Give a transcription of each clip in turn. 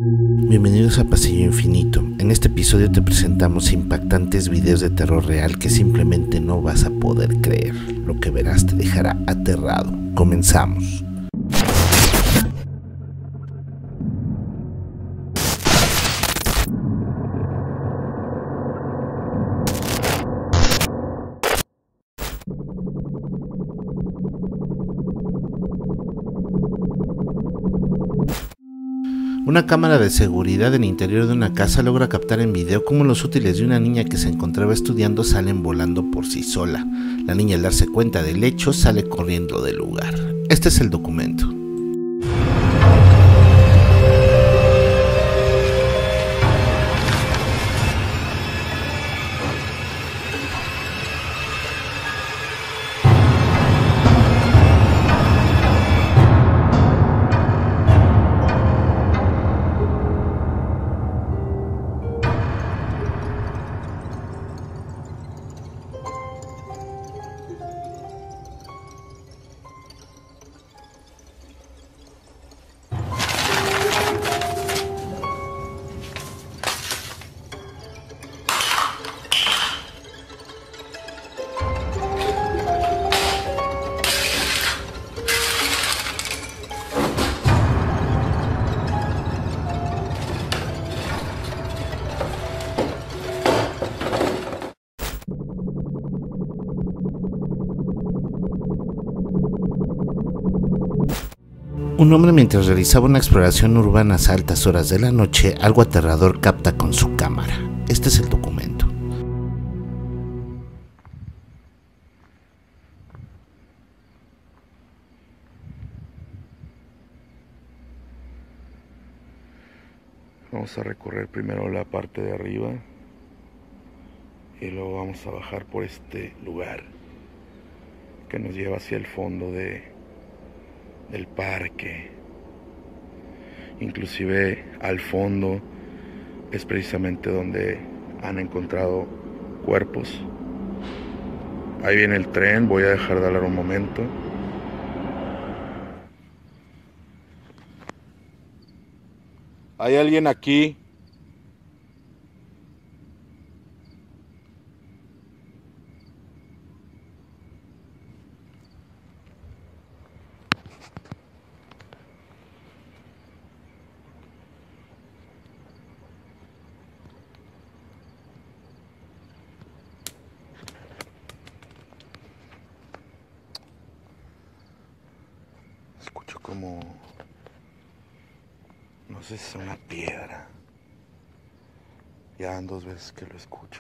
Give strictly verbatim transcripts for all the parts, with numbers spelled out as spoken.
Bienvenidos a Pasillo Infinito. En este episodio te presentamos impactantes videos de terror real que simplemente no vas a poder creer. Lo que verás te dejará aterrado. Comenzamos. Una cámara de seguridad en el interior de una casa logra captar en video cómo los útiles de una niña que se encontraba estudiando salen volando por sí sola. La niña, al darse cuenta del hecho, sale corriendo del lugar. Este es el documento. Un hombre, mientras realizaba una exploración urbana a altas horas de la noche, algo aterrador capta con su cámara. Este es el documento. Vamos a recorrer primero la parte de arriba y luego vamos a bajar por este lugar que nos lleva hacia el fondo de del parque. Inclusive al fondo es precisamente donde han encontrado cuerpos. Ahí viene el tren, voy a dejar de hablar un momento. ¿Hay alguien aquí? Escucho como, no sé si es una piedra. Ya van dos veces que lo escucho.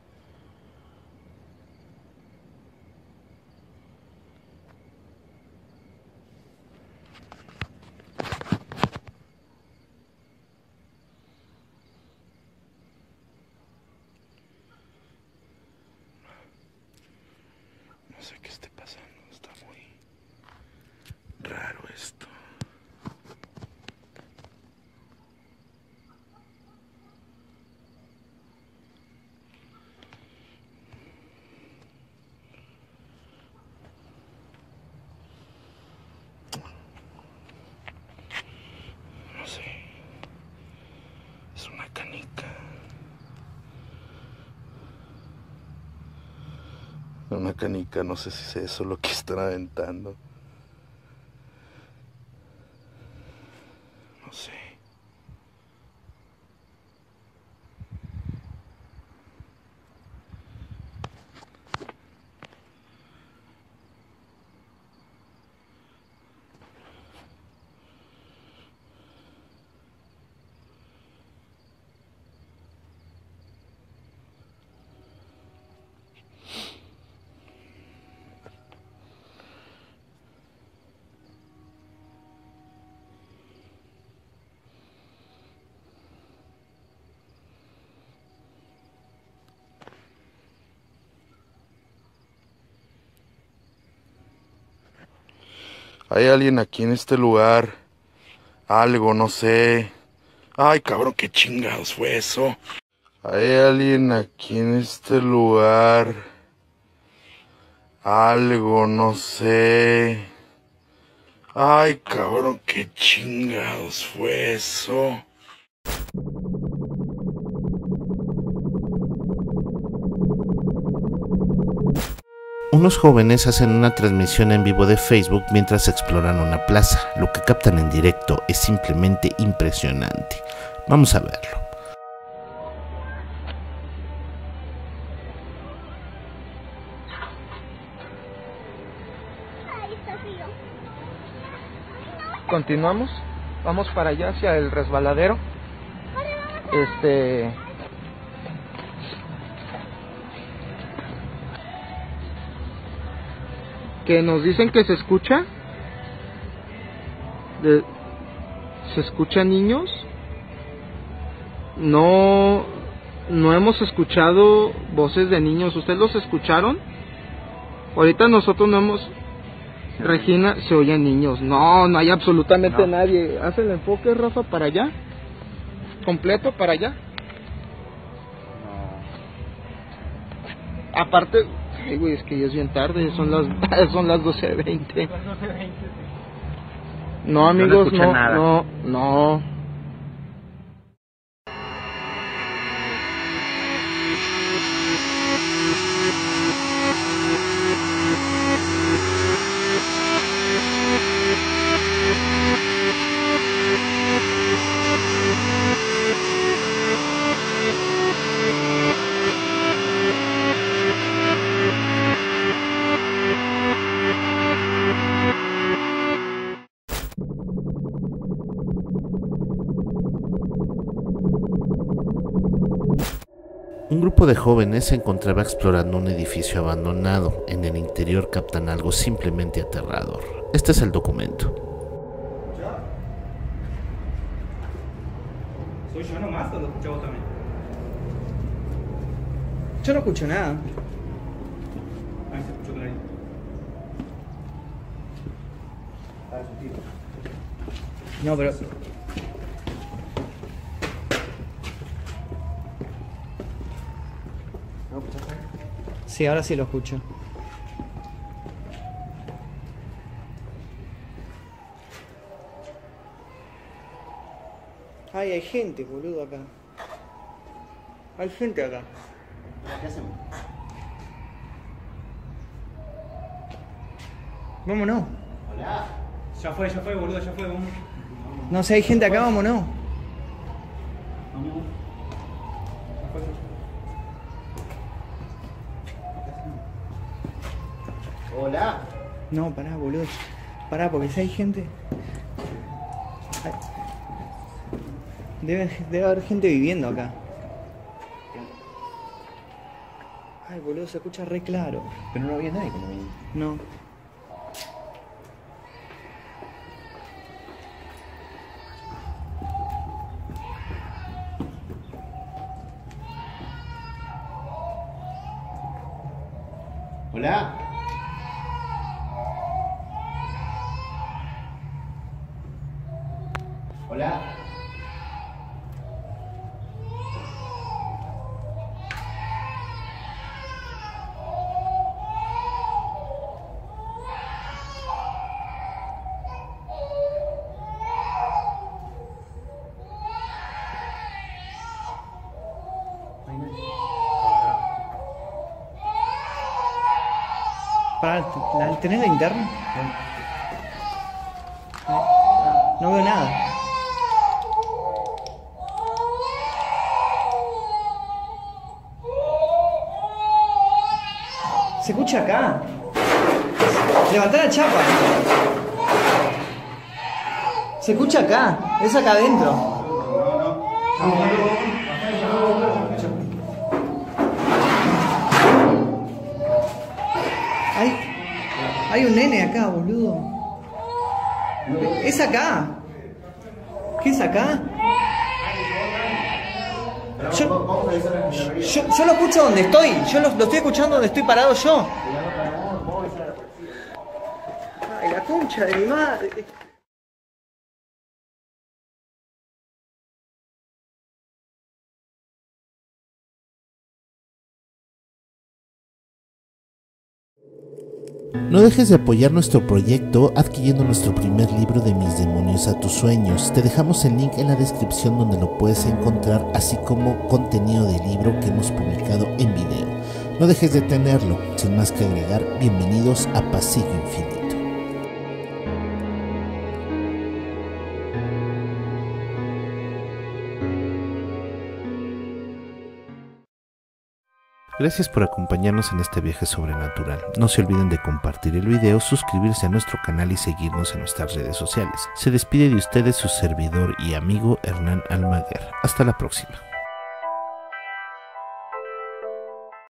No sé qué esté pasando, está muy raro esto. No sé, es una canica. Una canica, no sé si es eso lo que están aventando. No sé. Hay alguien aquí en este lugar. Algo, no sé. Ay, cabrón, qué chingados fue eso. Hay alguien aquí en este lugar. Algo, no sé. Ay, cabrón, qué chingados fue eso. Unos jóvenes hacen una transmisión en vivo de Facebook mientras exploran una plaza. Lo que captan en directo es simplemente impresionante. Vamos a verlo. Continuamos, vamos para allá hacia el resbaladero. Este... que nos dicen que se escucha. De... ¿Se escuchan niños? No, no hemos escuchado voces de niños. ¿Ustedes los escucharon? Ahorita nosotros no hemos... Regina, se oyen niños. No, no hay absolutamente no. nadie. Haz el enfoque, Rafa, para allá. Completo, para allá. No. Aparte, ay, güey, es que ya es bien tarde. Son las, son las doce veinte. No, amigos, no, no, no, no. Un grupo de jóvenes se encontraba explorando un edificio abandonado. En el interior captan algo simplemente aterrador. Este es el documento. ¿Soy yo nomás o lo escuchás vos también? Yo no escucho nada. Ahí se escuchó clarito. No, pero... Sí, ahora sí lo escucho. Ay, hay gente, boludo, acá. Hay gente acá. ¿Qué hacemos? Vámonos. Hola. Ya fue, ya fue, boludo, ya fue, vamos. No sé, hay gente acá, vámonos. Vamos. Ya fue, ya fue. Hola. No, pará, boludo. Pará, porque si hay gente... Ay. Debe, debe haber gente viviendo acá. Ay, boludo, se escucha re claro. Pero no había nadie cuando vine. No. Hola. Hola. Pará, ¿la- ¿tenés linterna? No veo nada. Se escucha acá. Levantá la chapa. Se escucha acá. Es acá adentro. Hay, hay un nene acá, boludo. Es acá. ¿Qué es acá? Yo, yo, yo lo escucho donde estoy. Yo lo, lo estoy escuchando donde estoy parado yo. Ay, la concha de mi madre. No dejes de apoyar nuestro proyecto adquiriendo nuestro primer libro de Mis demonios a tus sueños. Te dejamos el link en la descripción donde lo puedes encontrar, así como contenido del libro que hemos publicado en video. No dejes de tenerlo. Sin más que agregar, bienvenidos a Pasillo Infinito. Gracias por acompañarnos en este viaje sobrenatural. No se olviden de compartir el video, suscribirse a nuestro canal y seguirnos en nuestras redes sociales. Se despide de ustedes su servidor y amigo Hernán Almaguer. Hasta la próxima.